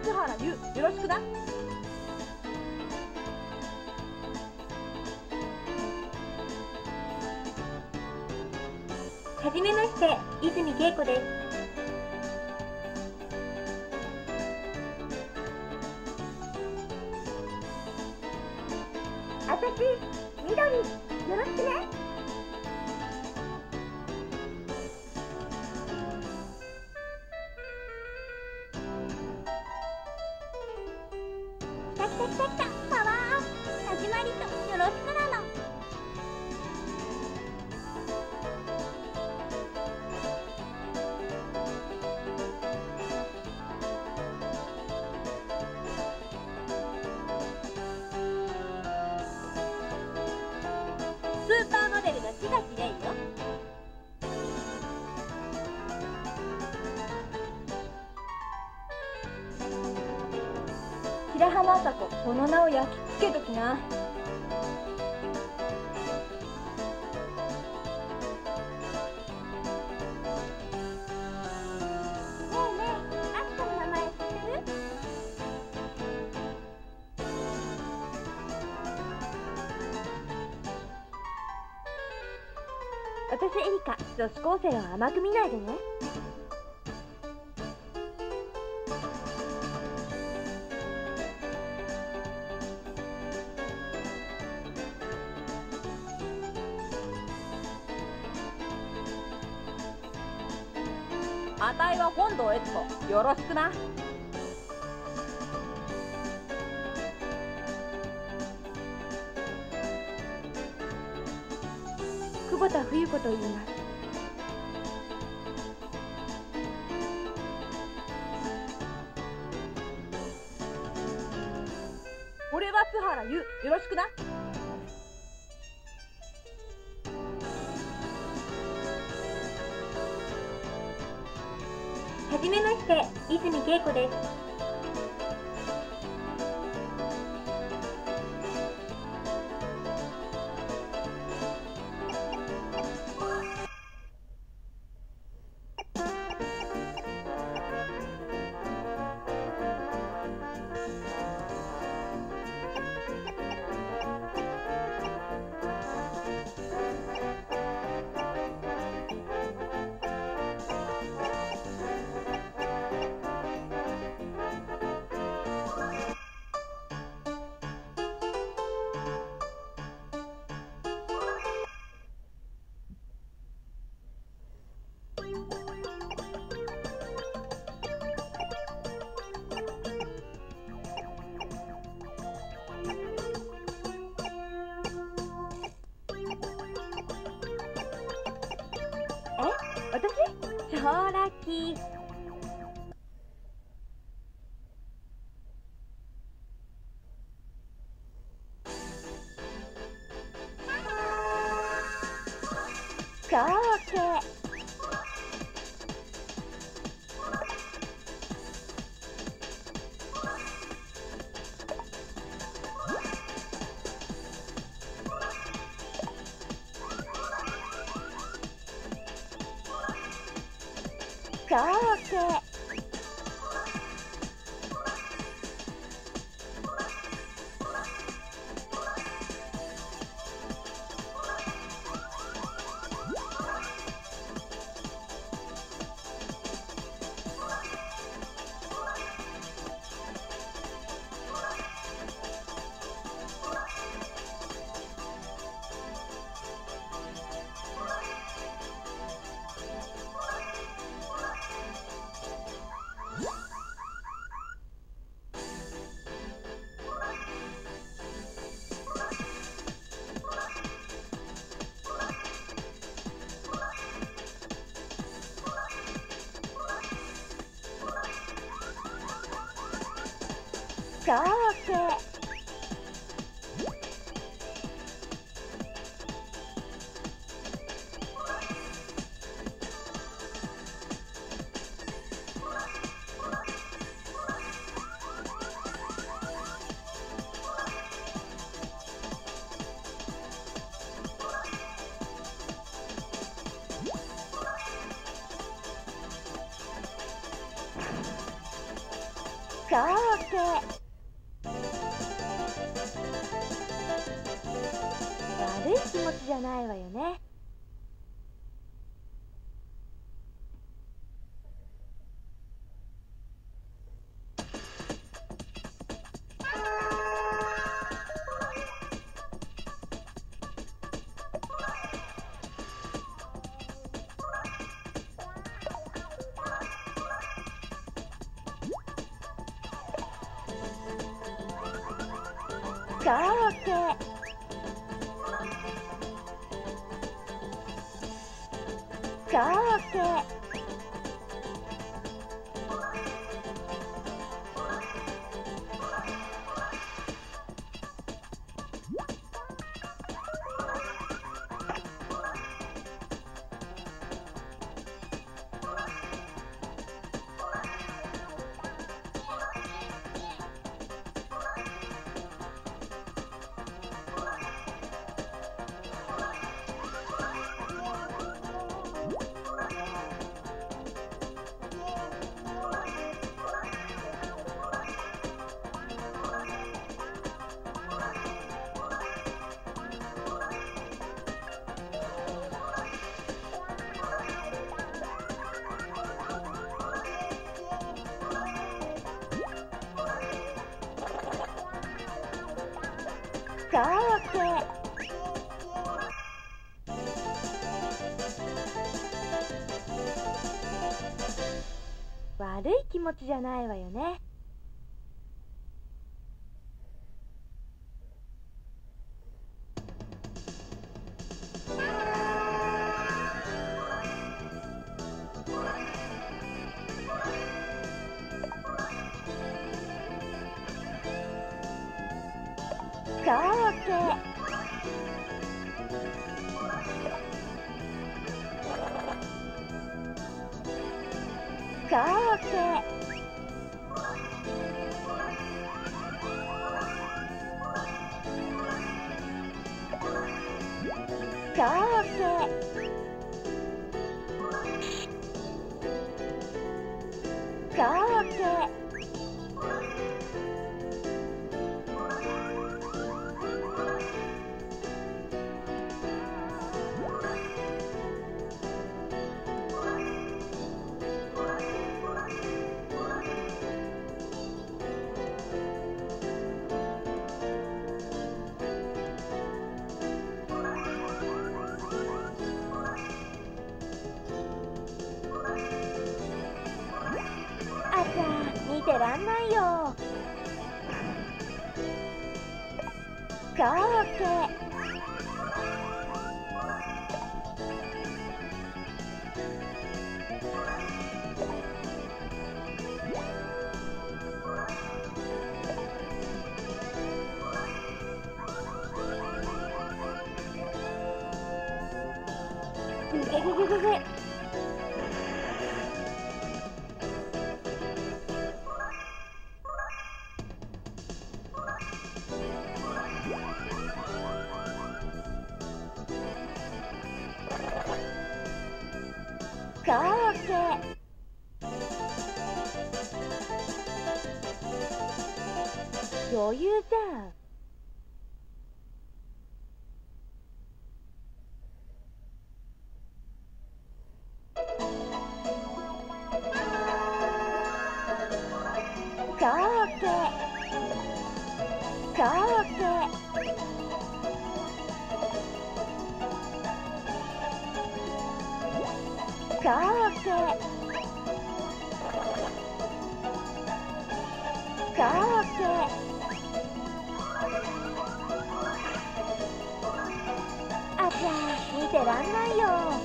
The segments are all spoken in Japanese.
津原優、よろしくな。 はじめまして、泉恵子です。あたし、緑、よろしくね。来た来た来た来た、パワーアップ、始まりとよろしくなの。 スーパーモデルの志垣玲よ。白浜麻子、この名を焼き付けときな。 ねえねえ、あすかの名前知ってる？ 私エリカ、女子高生を甘く見ないでね。あたいは本堂悦子、よろしくな。久保田冬子と言います。俺は津原優、よろしくな。 はじめまして、泉恵子です。私？超ラッキー。超 OK。超 OK。超 OK。超超 OK。 悪い気持ちじゃないわよね。超 OK。 超 OK。 超 OK。 悪い気持ちじゃないわよね。超 OK。 超 OK。 超 OK。 超 OK。 あちゃ見てらんないよ。超 OK。 ぐげぐぐぐぐ。超 OK。 余裕じゃん。超 OK。 超 OK。 超 OK。 超 OK。 あちゃ見てらんないよ。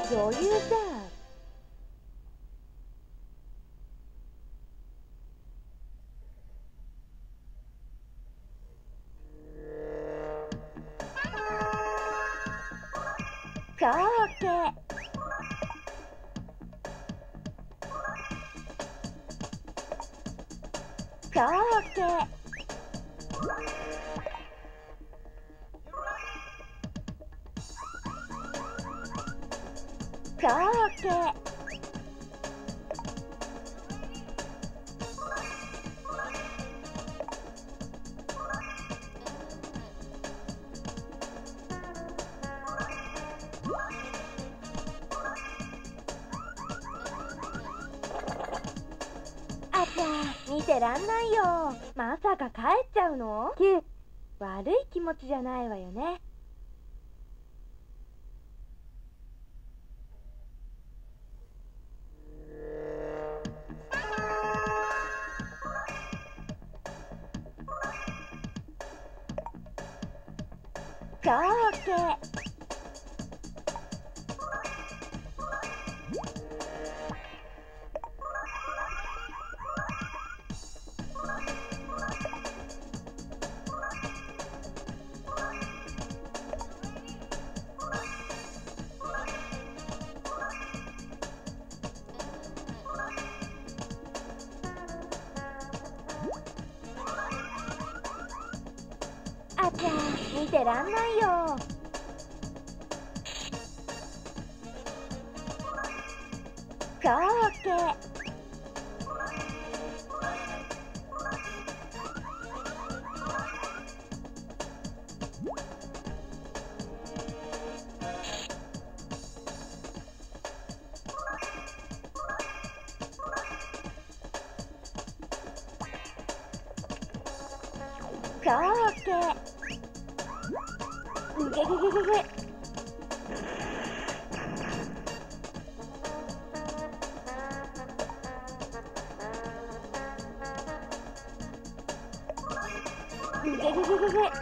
余裕じゃん。超 OK。 超 OK。 超 OK。 あちゃ、見てらんないよ。まさか帰っちゃうの？悪い気持ちじゃないわよね。超 OK。 あちゃ、見てらんないよ。超 OK。 超 OK。 うげげげげげ。うげげげげげ。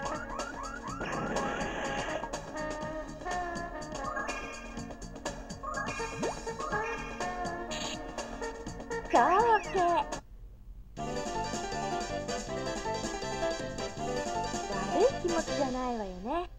超 OK。 悪い気持ちじゃないわよね。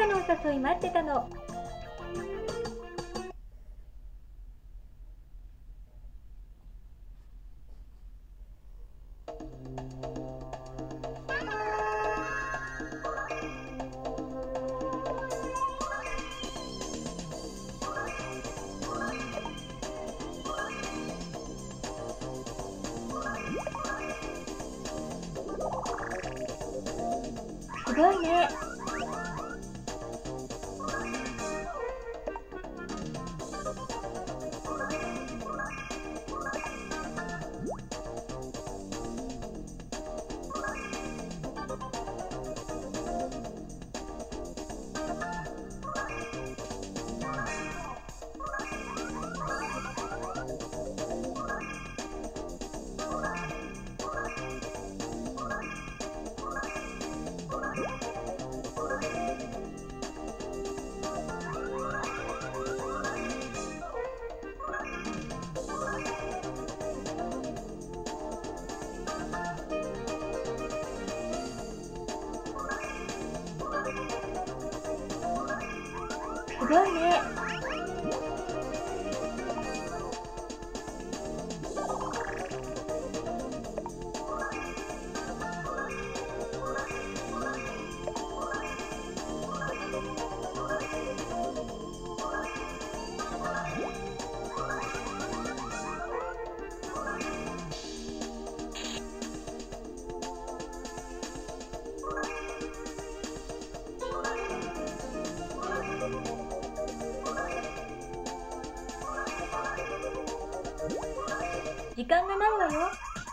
かのお誘い待ってたの。すごいね。すごいね。時間がないわよ。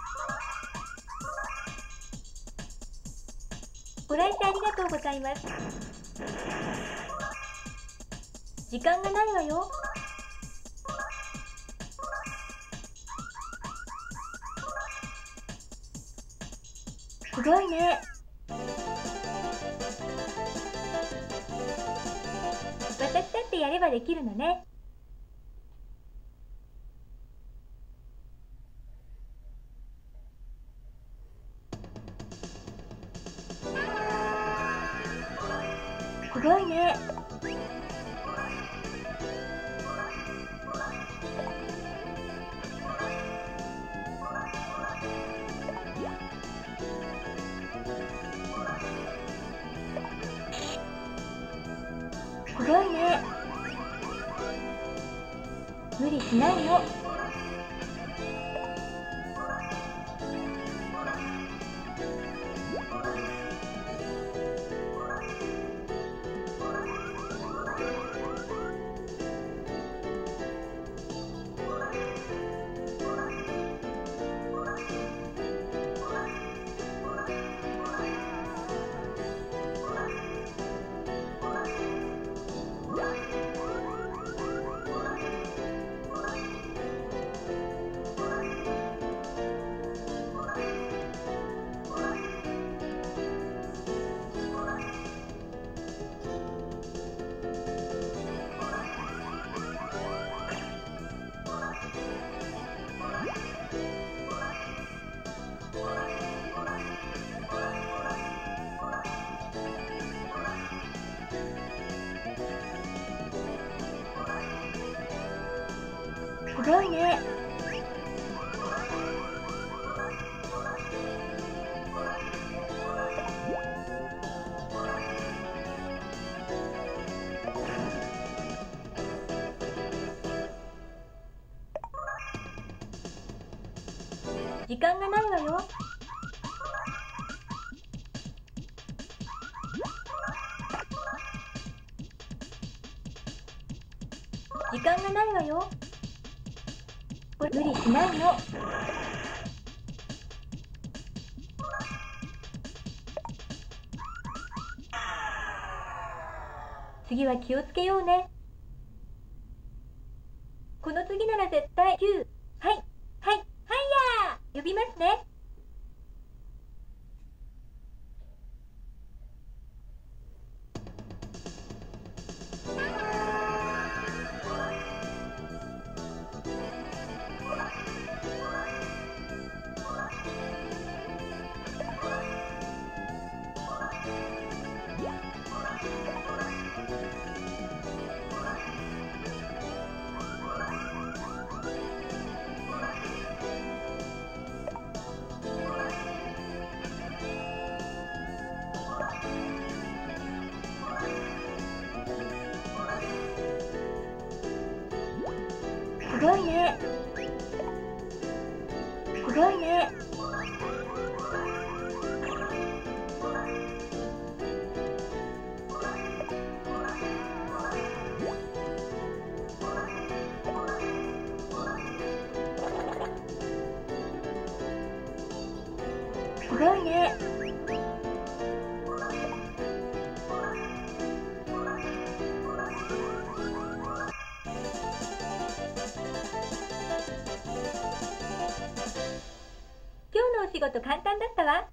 ご来店ありがとうございます。時間がないわよ。すごいね。私だってやればできるのね。すごいね。すごいね。無理しないの。すごいね。時間がないわよ。時間がないわよ。無理しないの。次は気をつけようね。この次なら絶対9。はい、はい、はいやー呼びますね。 ね。すごいね。すごいね。今日のお仕事簡単だったわ。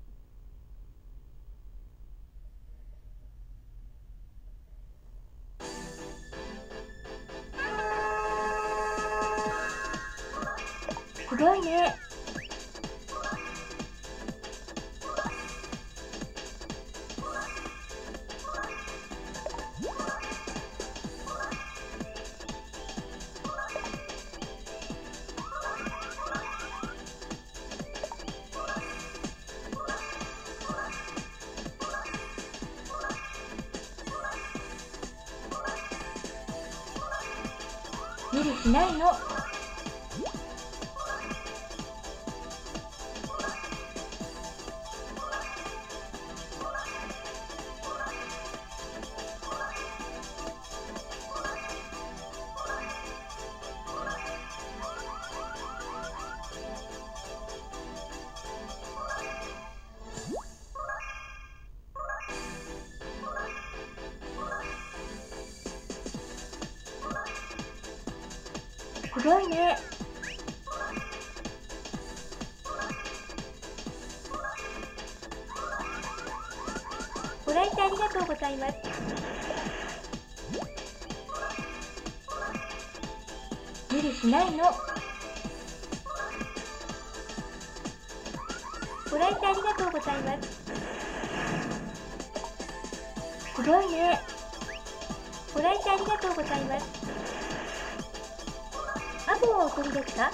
すごいね。無理しないの。すごいね。ご来店ありがとうございます。無理しないの。ご来店ありがとうございます。すごいね。ご来店ありがとうございます。アポはお取りですか？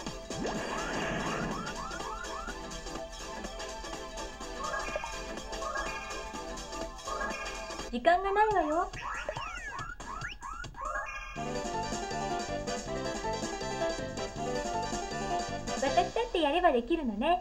時間がないわよ。私だってやればできるのね。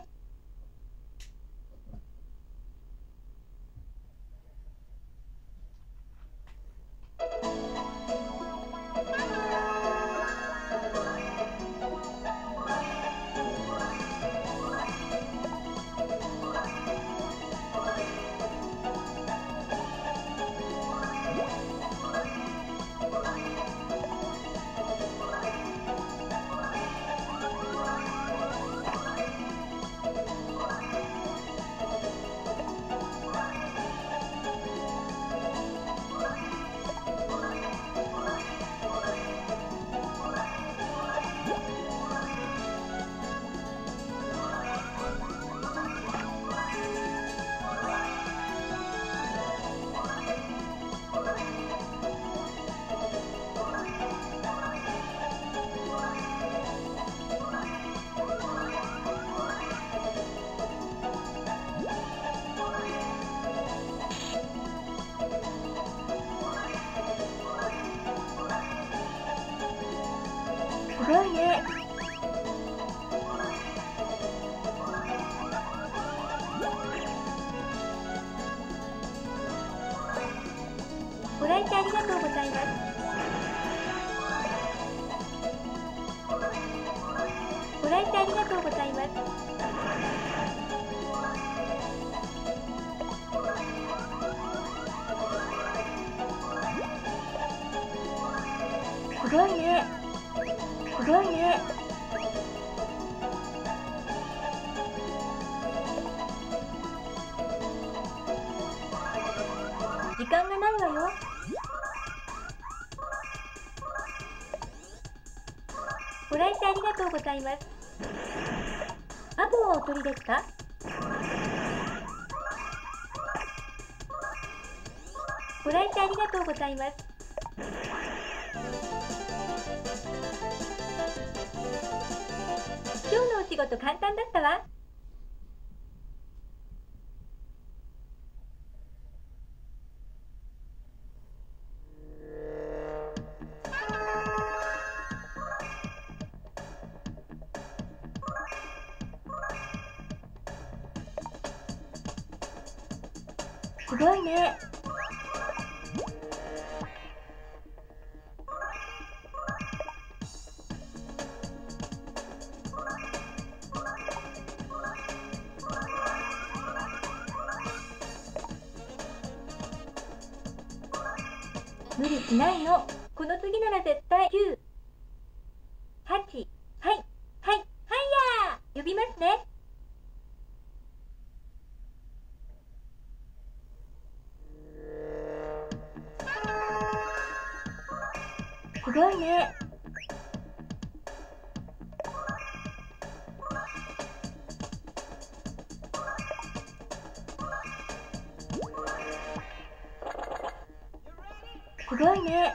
すごいね。ご来店ありがとうございます。ご来店ありがとうございます。すごいね。すごいね。時間がないわよ。ご来店ありがとうございます。アポはお取りですか？ご来店ありがとうございます。今日のお仕事簡単だったわ。 すごいね。無理しないの。この次なら絶対9、8、はい、はい、はいやー呼びますね。すごいね。すごいね。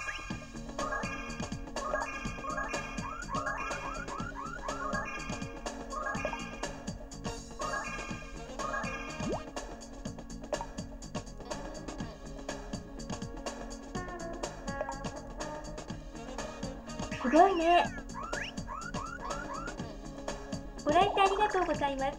すごいね。ご来店ありがとうございます。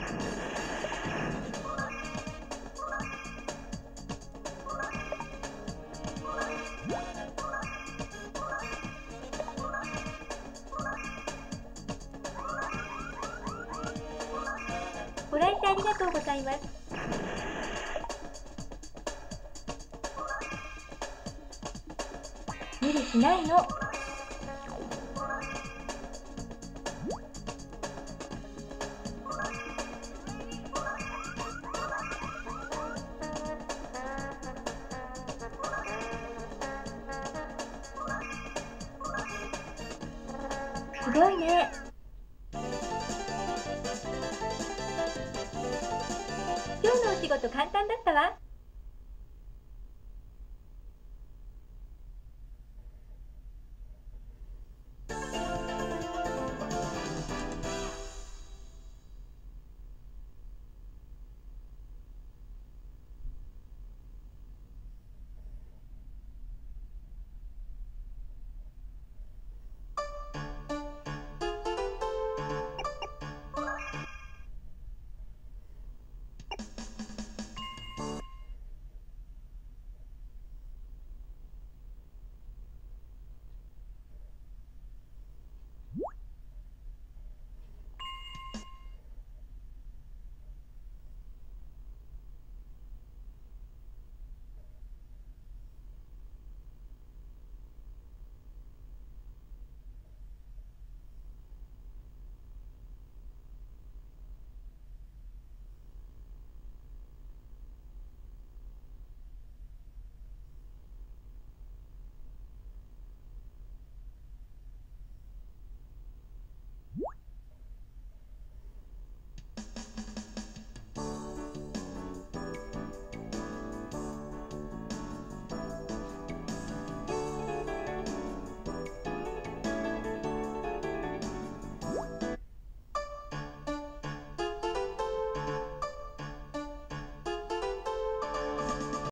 ご来店ありがとうございます。無理しないの。すごいね。今日のお仕事簡単だったわ。